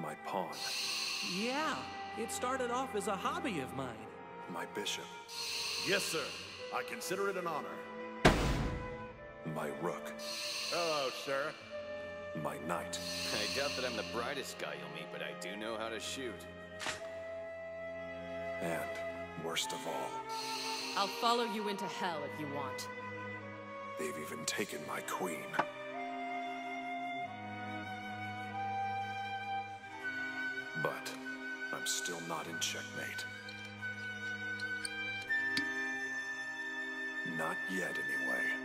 My pawn. Yeah, it started off as a hobby of mine. My bishop. Yes, sir. I consider it an honor. My rook. Hello, sir. My knight. I doubt that I'm the brightest guy you'll meet, but I do know how to shoot. And, worst of all, I'll follow you into hell if you want. they've even taken my queen. But I'm still not in checkmate. Not yet, anyway.